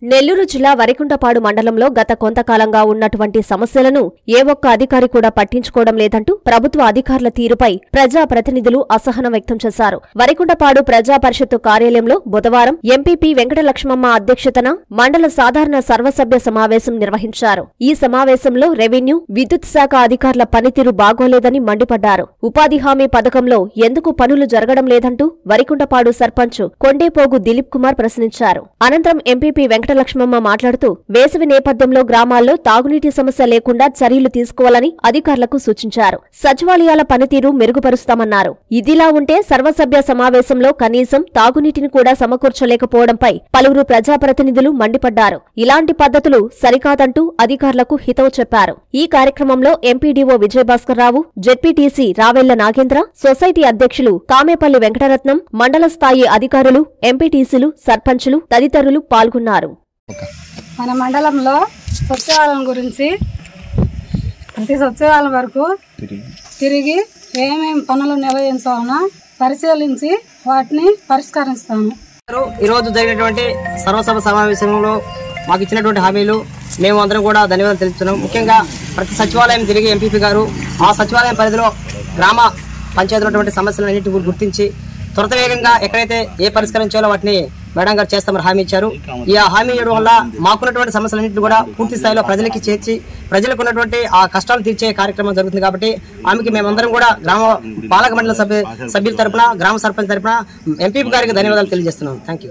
నెల్లూరు జిల్లా వరికుంటపాడు మండలంలో గత కొంతకాలంగా ఉన్నటువంటి సమస్యలను ఏ ఒక్క అధికారి కూడా పట్టించుకోవడం లేదంటూ ప్రభుత్వ అధికారుల తీరుపై ప్రజాప్రతినిధులు అసహనం వ్యక్తం చేశారు. వరికుంటపాడు ప్రజా పరిషత్తు కార్యాలయంలో బుధవారం ఎంపీపీ వెంకటలక్ష్మమ్మ అధ్యక్షతన మండల సాధారణ సర్వసభ్య సమావేశం నిర్వహించారు. ఈ సమావేశంలో రెవెన్యూ, విద్యుత్ శాఖ అధికారుల పనితీరు బాగోలేదని మండిపడ్డారు. ఉపాధి హామీ పథకంలో ఎందుకు పనులు జరగడం లేదంటూ వరికుంటపాడు సర్పంచ్ కొండేపోగు దిలీప్ కుమార్ ప్రశ్నించారు. అనంతరం ఎంపీపీ వెంకటలక్ష్మమ్మ మాట్లాడుతూ వేసవి నేపథ్యంలో గ్రామాల్లో తాగునీటి సమస్య లేకుండా చర్యలు తీసుకోవాలని అధికారులకు సూచించారు. సచివాలయాల పనితీరు మెరుగుపరుస్తామన్నారు. ఇదిలా ఉంటే సర్వసభ్య సమావేశంలో కనీసం తాగునీటిని కూడా సమకూర్చలేకపోవడంపై పలువురు ప్రజాప్రతినిధులు మండిపడ్డారు. ఇలాంటి పద్ధతులు సరికాదంటూ అధికారులకు హితవు చెప్పారు. ఈ కార్యక్రమంలో MPDO Vijayabhaskar Rao, ZPTC Ravella Nagendra, society అధ్యక్షులు కామేపల్లి వెంకటరత్నం, మండల స్థాయి అధికారులు, ఎంపీటీసీలు, సర్పంచులు తదితరులు పాల్గొన్నారు. మన మండలంలో సచివాలయం గురించి ప్రతి సచివాలయం వరకు తిరిగి ఏమేమి పనులు నిర్వహించాలనో పరిశీలించి వాటిని పరిష్కరిస్తాము. ఈరోజు జరిగినటువంటి సర్వసభ సమావేశంలో మాకు ఇచ్చినటువంటి హామీలు మేము అందరం కూడా ధన్యవాదాలు తెలుపుతున్నాం. ముఖ్యంగా ప్రతి సచివాలయం తిరిగి ఎంపీపీ గారు ఆ సచివాలయం పరిధిలో గ్రామ పంచాయతీలో ఉన్నటువంటి సమస్యలన్నింటినీ గుర్తించి త్వరితవేగంగా ఎక్కడైతే ఏ పరిష్కరించాలో వాటిని మేడం గారు చేస్తామని హామీ ఇచ్చారు. ఈ హామీ ఇవ్వడం వల్ల మాకున్నటువంటి సమస్యలన్నింటినీ కూడా పూర్తి స్థాయిలో ప్రజలకి చేర్చి ప్రజలకు ఉన్నటువంటి ఆ కష్టాలు తీర్చే కార్యక్రమం జరుగుతుంది. కాబట్టి ఆమెకి మేమందరం కూడా గ్రామ పాలక మండలి సభ్యుల తరపున, గ్రామ సర్పంచ్ తరపున ఎంపీపీ గారికి ధన్యవాదాలు తెలియజేస్తున్నాం. Thank you.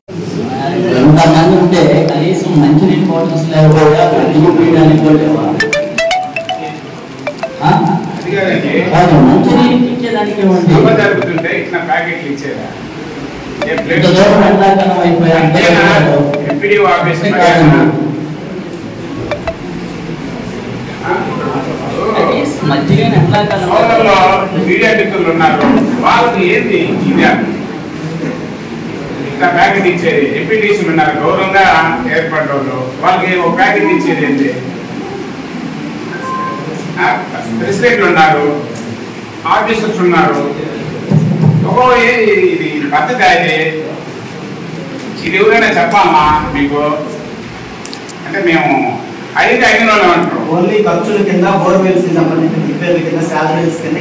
మీడియా మిత్రులు ఉన్నారు, వాళ్ళకి ఏంది ఇట్లా ప్యాకెట్ ఇచ్చేది. ఎంపీటీసీలు ఉన్నారు, గౌరవంగా ఏర్పడ్డ వాళ్ళు, వాళ్ళకి ఒక ప్యాకెట్ ఇచ్చేది ఏంటి? ప్రెసిడెంట్లు ఉన్నారు, ఆఫీసర్స్ ఉన్నారు. ఇది పద్ధతి అయితే ఇది ఎవరైనా చెప్పామా మీకు? అంటే మేము అయిన వాళ్ళు అంటారు. ఓన్లీ ఖర్చుల కింద బోర్వెల్స్ సంబంధించిన రిపేర్ల కింద శాలరీస్ కింద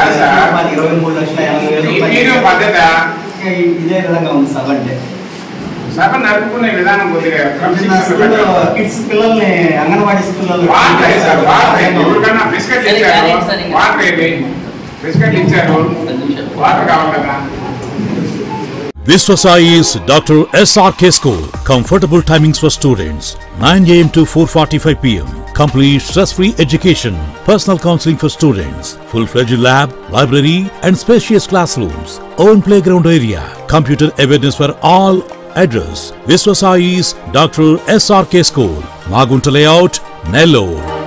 24,23,80,000 పద్ధత ఇదే విధంగా ఉంది. సభ అంటే సభ నడుపుకునే విధానం కొద్దిగా కిడ్స్ పిల్లల్ని అంగన్వాడీ స్కూల్లో ఎవరికన్నా బిస్కెట్ ఇచ్చారు, వాటర్ బిస్కెట్ ఇచ్చారు, వాటర్ కావాలి కదా. Viswasai's Dr. SRK School. Comfortable timings for students. 9 a.m. to 4:45 p.m. Complete stress-free education. Personal counseling for students. Full-fledged lab, library and spacious classrooms. Own playground area. Computer awareness for all. Address: Viswasai's Dr. SRK School. Magunta Layout, Nellore.